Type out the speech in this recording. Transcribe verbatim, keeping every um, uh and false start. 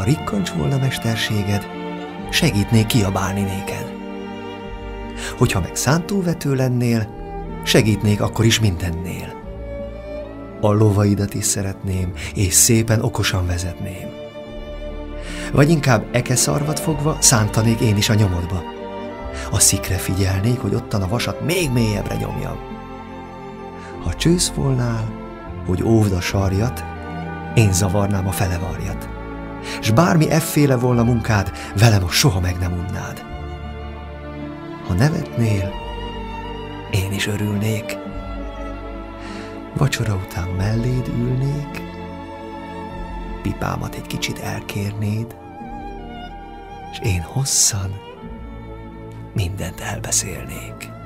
Ha rikkancs volna mesterséged, segítnék kiabálni néked. Hogyha meg szántóvető lennél, segítnék akkor is mindennél. A lovaidat is szeretném, és szépen okosan vezetném. Vagy inkább ekeszarvat fogva szántanék én is a nyomodba. A szikre figyelnék, hogy ottan a vasat még mélyebbre nyomjam. Ha csősz volnál, hogy óvd a sarjat, én zavarnám a felevarjat. S bármi efféle volna munkád, velem soha meg nem unnád. Ha nevetnél, én is örülnék. Vacsora után melléd ülnék, pipámat egy kicsit elkérnéd, és én hosszan mindent elbeszélnék.